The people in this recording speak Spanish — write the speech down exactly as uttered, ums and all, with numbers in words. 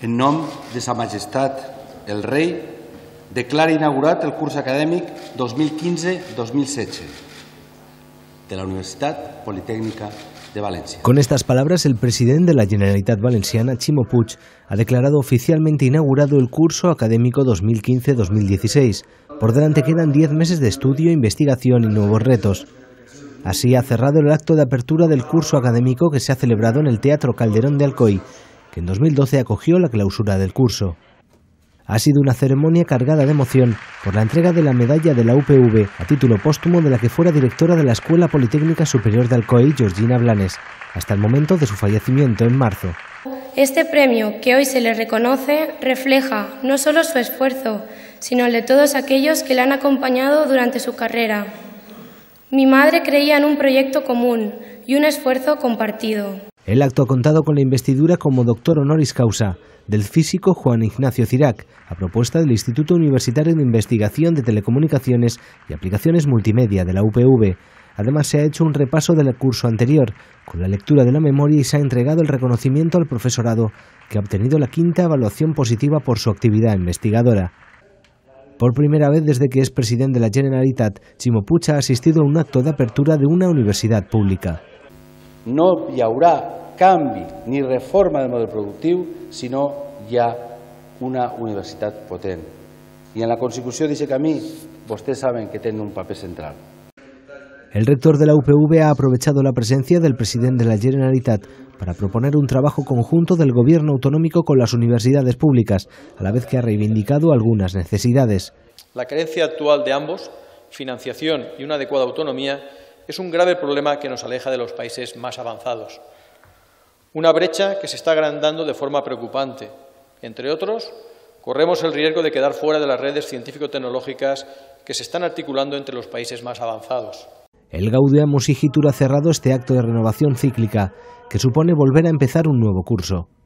En nom de Sa Majestat el Rei, declara inaugurat el curs acadèmic dos mil quinze dos mil setze de la Universitat Politécnica de Valencia. Con estas palabras, el presidente de la Generalitat Valenciana, Ximo Puig, ha declarado oficialmente inaugurado el curso académico dos mil quince dos mil dieciséis. Por delante quedan diez meses de estudio, investigación y nuevos retos. Así ha cerrado el acto de apertura del curso académico que se ha celebrado en el Teatro Calderón de Alcoy, que en dos mil doce acogió la clausura del curso. Ha sido una ceremonia cargada de emoción por la entrega de la medalla de la U P V a título póstumo de la que fuera directora de la Escuela Politécnica Superior de Alcoy, Georgina Blanes, hasta el momento de su fallecimiento en marzo. Este premio que hoy se le reconoce refleja no solo su esfuerzo, sino el de todos aquellos que le han acompañado durante su carrera. Mi madre creía en un proyecto común y un esfuerzo compartido. El acto ha contado con la investidura como doctor honoris causa del físico Juan Ignacio Cirac, a propuesta del Instituto Universitario de Investigación de Telecomunicaciones y Aplicaciones Multimedia de la U P V. Además, se ha hecho un repaso del curso anterior, con la lectura de la memoria, y se ha entregado el reconocimiento al profesorado, que ha obtenido la quinta evaluación positiva por su actividad investigadora. Por primera vez desde que es presidente de la Generalitat, Ximo Puig ha asistido a un acto de apertura de una universitat pública. No hi haurà canvi ni reforma del model productiu si no hi ha una universitat potent. I en la consecució d'aquest camí, vostès saben que tenen un paper central. El rector de la U P V ha aprovechado la presencia del presidente de la Generalitat para proponer un trabajo conjunto del gobierno autonómico con las universidades públicas, a la vez que ha reivindicado algunas necesidades. La carencia actual de ambos, financiación y una adecuada autonomía, es un grave problema que nos aleja de los países más avanzados. Una brecha que se está agrandando de forma preocupante. Entre otros, corremos el riesgo de quedar fuera de las redes científico-tecnológicas que se están articulando entre los países más avanzados. El Gaudium Musigitur ha cerrado este acto de renovación cíclica, que supone volver a empezar un nuevo curso.